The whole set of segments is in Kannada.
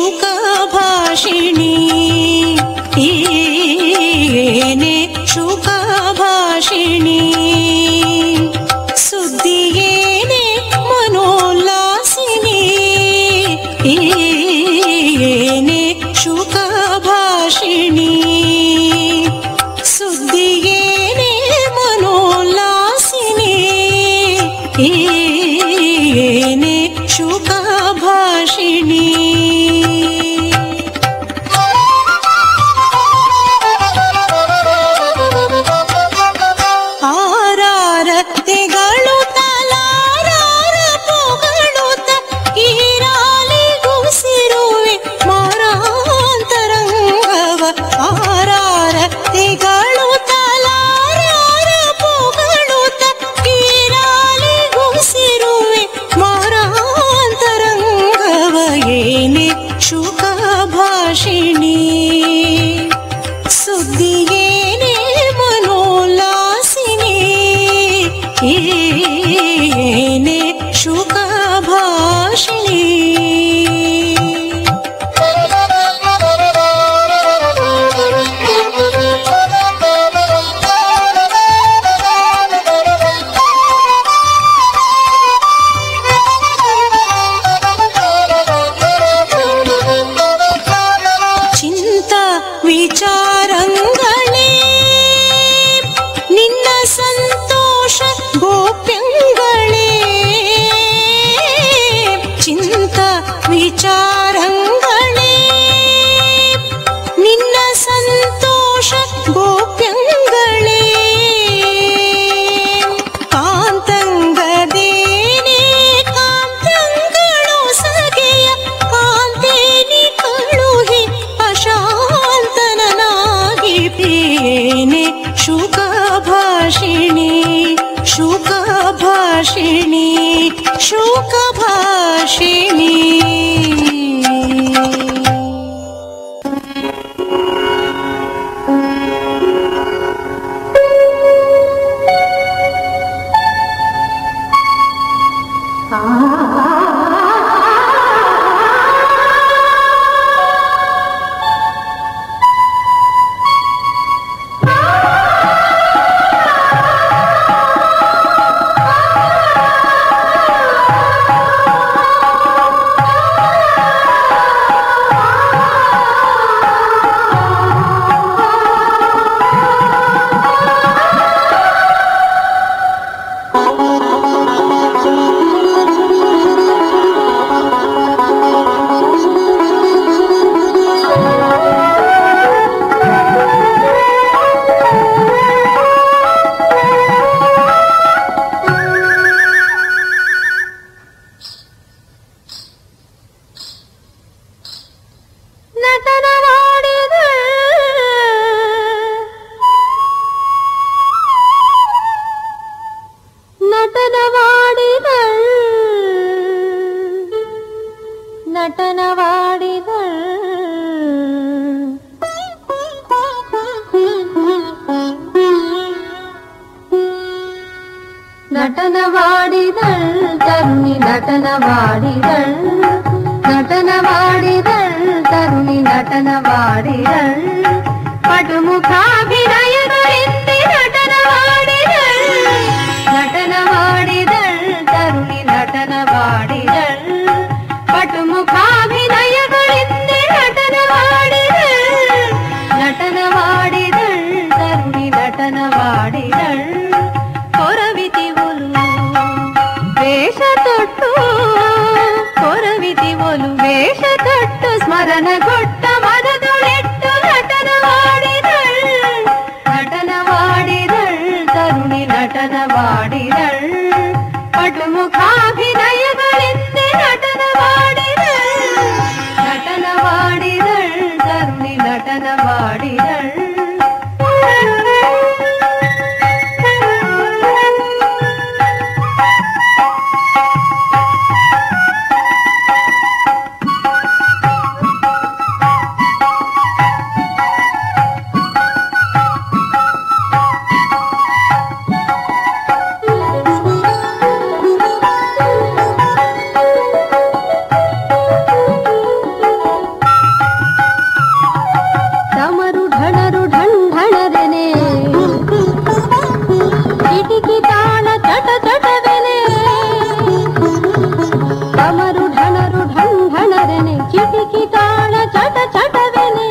ಶುಕಭಾಷಿಣಿ ಏನೇ ಶುಕಭಾಷಿಣಿ ಸುದ್ದಿಯೇನೆ ಮನೋಲ್ಲಾಸಿನಿ ಏನೇ ಶುಕಭಾಷಿಣಿ ಸುದ್ದಿಯೇನೆ ಮನೋಲ್ಲಾಸಿನಿ ಏನೇ ಶುಕಭಾಷಿಣಿ ಆರಾರತೆಗಳು ತಲಾರಾರ ಪೊಗಳುತ್ತ ಈರಾಲಿಗುಸಿರುವೆ ಮಾರಾಂತರಂಗವ ಆರಾರತೆಗಳು ತಲಾರಾರ ಪೊಗಳುತ್ತ ಈರಾಲಿಗುಸಿರುವೆ ಮಾರಾಂತರಂಗವ ಏನೇ ಶುಕಭಾಷಿಣಿ ಸುದ್ದಿಯೇನೆ ಮನೋಲ್ಲಾಸಿನಿ ಏನೇ ಶುಕಭಾಷಿಣಿ ಚಿಂತ ವಿಚಾರಂಗಳೇ ನಿನ್ನ ಸಂತೋಷ ಗೋಪ್ಯಂಗಳೇ ಚಿಂತ ವಿಚಾರಂಗಳೇ ನಿನ್ನ ಸಂತೋಷ ಗೋಪ್ಯಂಗಳೇ ಕಾಂತಂಗದೇನೆ ಕಾಂತಂಗಳು ಸಗೆಯ ಕಾಂತೇನಿ ಕಳುಹಿ ಅಶಾಂತನನಾಗಿ ಪೇನೆ ಶುಕಭಾಷಿಣಿ ಶುಕಭಾಷಿಣಿ ಶುಕಭಾಷಿಣಿ ನಟನವಾಡಿದಳ್ ತರುಣಿ ನಟನವಾಡಿದಳ್ ನಟನವಾಡಿದಳ್ ತರುಣಿ ನಟನವಾಡಿದಳ್ ಪಟುಮುಖಾಭಿನಯಗಳಿಂದ ನಟನವಾಡಿದಳ್ ನಟನವಾಡಿದಳ್ ತರುಣಿ ನಟನವಾಡಿದಳ್ ಪಟುಮುಖಾಭಿನಯಗಳಿಂದ ನಟನವಾಡಿದಳ್ ನಟನವಾಡಿದಳ್ ತರುಣಿ ನಟನವಾಡಿದಳ್ ಕೊರವಿತಿವೊಲು ವೇಷ ತೊಟ್ಟು ಕೊರವಿತಿವೊಲು ವೇಷ ತೊಟ್ಟು ಸ್ಮರಣಗೊಟ್ಟ ಮನದೊಳಿಟ್ಟು ನಟನವಾಡಿದಳ್ ನಟನವಾಡಿದಳ್ ತರುಣಿ ನಟನವಾಡಿದಳ್ ಪಟುಮುಖಾಭಿನಯಗಳಿಂದ ನಟನವಾಡಿದಳ್ ನಟನವಾಡಿದಳ್ ತರುಣಿ ನಟನವಾಡಿದಳ್ ಚಟ ಚಟವೆನೆ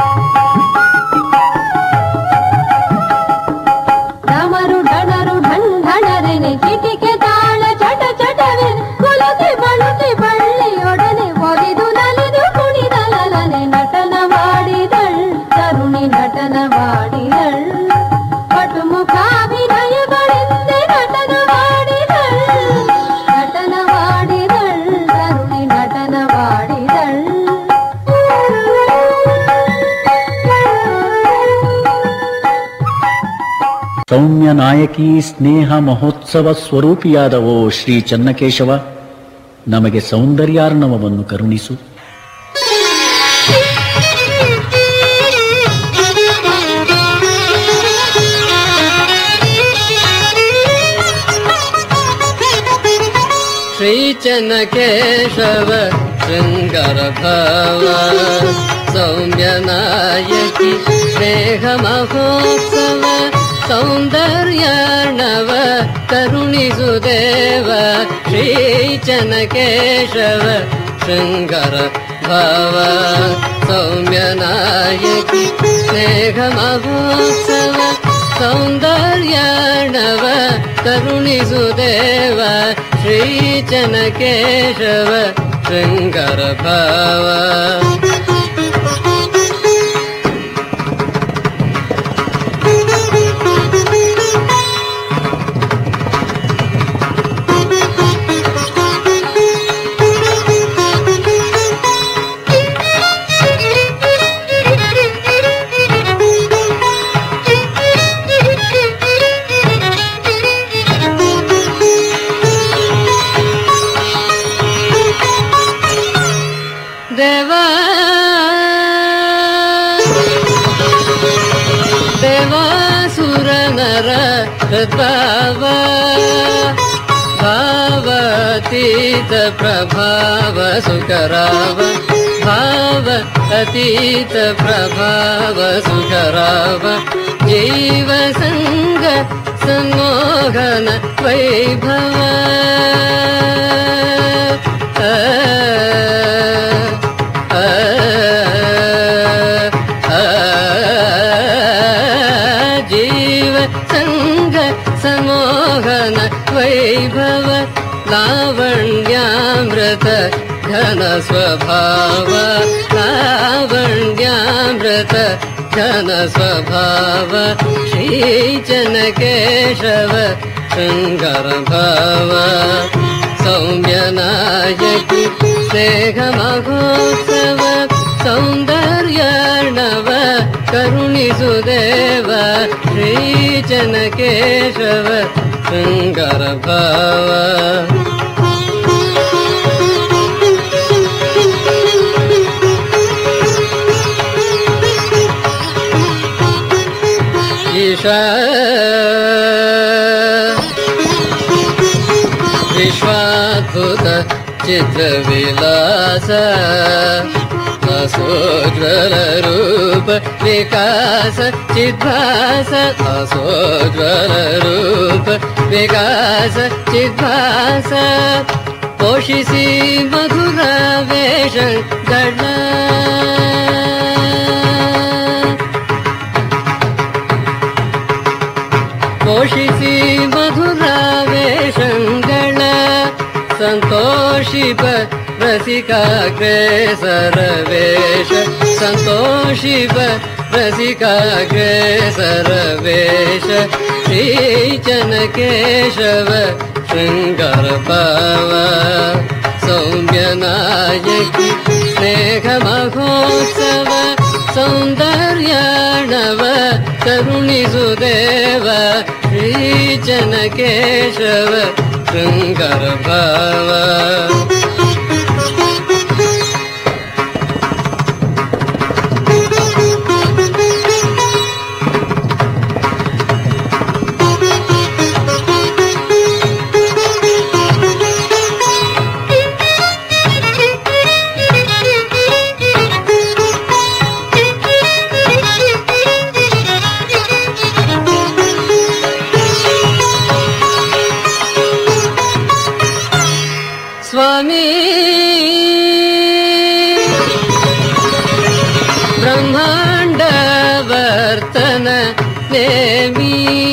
ಡಮರು ಡಣರು ಢಣ್ ಢಣರೆನೆ ಚಿಟಿಕೆ ತಾಳ ಚಟ ಚಟವೆನೆ ಕುಲತೆ ಬಳುತೆ ಬಳ್ಳಿಯೊಡನೆ ಒಲಿದು ನಲಿದು ಕುಣಿದಲನೆ ನಟನವಾಡಿದಳ್ ತರುಣಿ ನಟನವಾಡಿದಳ್ ಪಟುಮುಖಾಭಿನಯಗಳೆಂದೆ ನಟನವಾಡಿದಳ್ ನಟನವಾಡಿದಳ್ ತರುಣಿ ನಟನವಾಡಿದಳ್ ಸೌಮ್ಯ ನಾಯಕಿ ಸ್ನೇಹ ಮಹೋತ್ಸವ ಸ್ವರೂಪಿಯಾದ ಓ ಶ್ರೀ ಚನ್ನಕೇಶವ, ನಮಗೆ ಸೌಂದರ್ಯಾರ್ಣವವನ್ನು ಕರುಣಿಸು. ಶ್ರೀ ಚನ್ನಕೇಶವ ಶೃಂಗಾರ ಭಾವ ಸೌಮ್ಯ ನಾಯಕಿ ಸ್ನೇಹ ಮಹೋತ್ಸವ ಸೌಂದರ್ಯಾರ್ಣವ ಕರುಣಿಸುದೇವ. ಶ್ರೀ ಚನ್ನಕೇಶವ ಶೃಂಗಾರ ಭಾವ ಸೌಮ್ಯ ನಾಯಕಿ ಸ್ನೇಹ ಮಹೋತ್ಸವ ಸೌಂದರ್ಯಾರ್ಣವ ಕರುಣಿಸುದೇವ. ಶ್ರೀ ಚನ್ನಕೇಶವ ಶೃಂಗಾರ ಭಾವ ದೇವಾಸುರನರ ಹೃದ್ಭಾವ ಭಾವತೀತ ಪ್ರಭಾವ ಸುಖರಾವ ಭಾವ ಅತೀತ ಪ್ರಭಾವ ಸುಖರಾವ ಜೀವ ಸಂಗ ಸನ್ಮೋಹನ ವೈಭವ ಜೀವ ಸಂಗ ಸಮೋಹನ ವೈಭವ ಲಾವಣ್ಯಾಮೃತ ಘನ ಸ್ವಭಾವ ಲಾವಣ್ಯಾಮೃತ ಘನ ಸ್ವಭಾವ ಶ್ರೀ ಚನ್ನಕೇಶವ ಶೃಂಗಾರ ಭಾವ ಸೌಮ್ಯ ನಾಯಕಿ ಸ್ನೇಹ ಮಹೋತ್ಸವ ಸೌಂದರ್ಯಾರ್ಣವ ಕರುಣಿಸುದೇವ. ಶ್ರೀ ಚನ್ನಕೇಶವ ಶೃಂಗಾರ ಭಾವ ಈಶಾ ವಿಶ್ವಾದ್ಭುತ ಚಿತ್ರವಿಲಾಸ असोज्वल रूप विकास चिद्भास असोज्वल रूप विकास चिद्भास पोषिसी मधुर वेषಗಳ पोषिसी मधुर वेषಗಳ ಸಂತೋಷಿಪ रसिकाग्रेसर वेश संतोषिप रसिकाग्रेसर वेश श्री चನ್ನಕೇಶವ शृंगार भाव सौम्य नायकी स्नेह महोत्सव सौंदर्यार्णव करुणिसुदेव श्री चನ್ನಕೇಶವ शृंगार भाव प्रेमी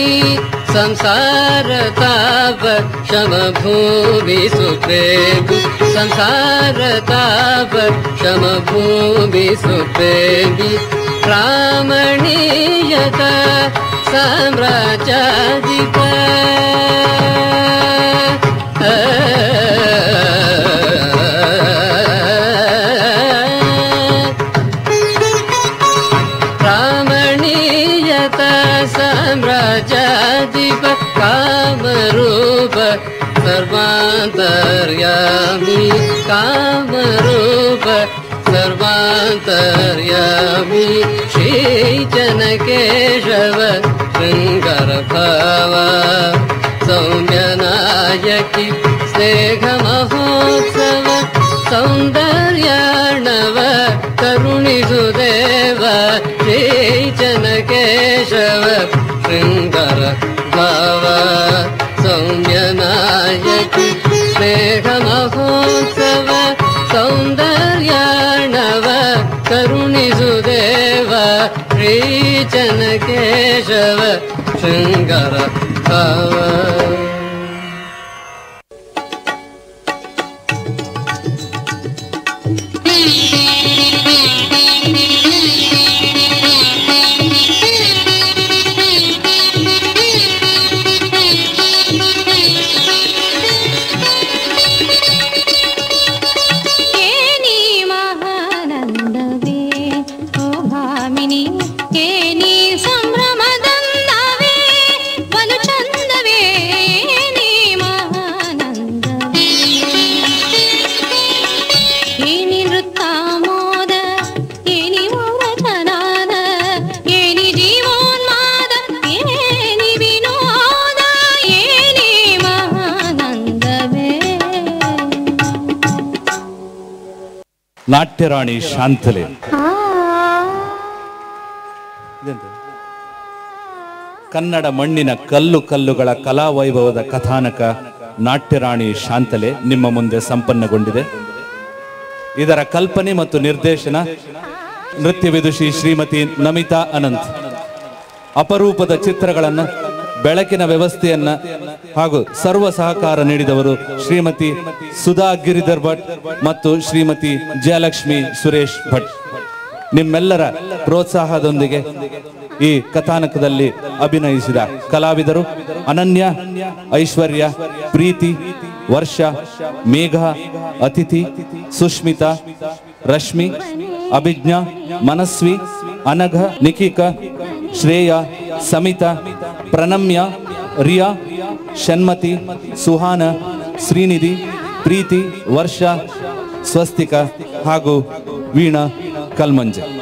संसार ताप शम भूमि सुप्रेमी संसार ताप शम भूमि सुप्रेमी रामणीयता साम्राज्याधिप रामणीयता साम्राज्याधिप कामरूप सर्वान्तर्यामी कामरूप सर्वान्तर्यामी श्रीजनकेशव शृङ्गारभाव सौम्यनायकी स्नेहमहोत्सव सौन्दर्यार्णव करुणिसुदेव श्रीजनकेशव शृङ्गारभाव सौम्यनायकी स्नेहमहोत्सव सौन्दर्यार्णव करुणिसुदेव श्रीजनकेशव शृङ्गारभाव ನಾಟ್ಯರಾಣಿ ಶಾಂತಲೆ ಕನ್ನಡ ಮಣ್ಣಿನ ಕಲ್ಲು ಕಲ್ಲುಗಳ ಕಲಾವೈಭವದ ಕಥಾನಕ ನಾಟ್ಯರಾಣಿ ಶಾಂತಲೆ ನಿಮ್ಮ ಮುಂದೆ ಸಂಪನ್ನಗೊಂಡಿದೆ. ಇದರ ಕಲ್ಪನೆ ಮತ್ತು ನಿರ್ದೇಶನ ನೃತ್ಯ ವಿದುಷಿ ಶ್ರೀಮತಿ ನಮಿತಾ ಅನಂತ್. ಅಪರೂಪದ ಚಿತ್ರಗಳನ್ನು, ಬೆಳಕಿನ ವ್ಯವಸ್ಥೆಯನ್ನ ಹಾಗೂ ಸರ್ವ ಸಹಕಾರ ನೀಡಿದವರು ಶ್ರೀಮತಿ ಸುಧಾ ಗಿರಿಧರ್ ಭಟ್ ಮತ್ತು ಶ್ರೀಮತಿ ಜಯಲಕ್ಷ್ಮಿ ಸುರೇಶ್ ಭಟ್. ನಿಮ್ಮೆಲ್ಲರ ಪ್ರೋತ್ಸಾಹದೊಂದಿಗೆ ಈ ಕಥಾನಕದಲ್ಲಿ ಅಭಿನಯಿಸಿದ ಕಲಾವಿದರು ಅನನ್ಯ, ಐಶ್ವರ್ಯ, ಪ್ರೀತಿ, ವರ್ಷ, ಮೇಘ, ಅತಿಥಿ, ಸುಷ್ಮಿತಾ, ರಶ್ಮಿ, ಅಭಿಜ್ಞಾ, ಮನಸ್ವಿ, ಅನಘ, ನಿಖಿಕಾ, ಶ್ರೇಯ, ಸಮಿತಾ, ಪ್ರಣಮ್ಯ, ರಿಯಾ, ಶನ್ಮತಿ, ಸುಹಾನ, ಶ್ರೀನಿಧಿ, ಪ್ರೀತಿ, ವರ್ಷ, ಸ್ವಸ್ತಿಕ ಹಾಗೂ ವೀಣಾ ಕಲ್ಮಂಜೆ.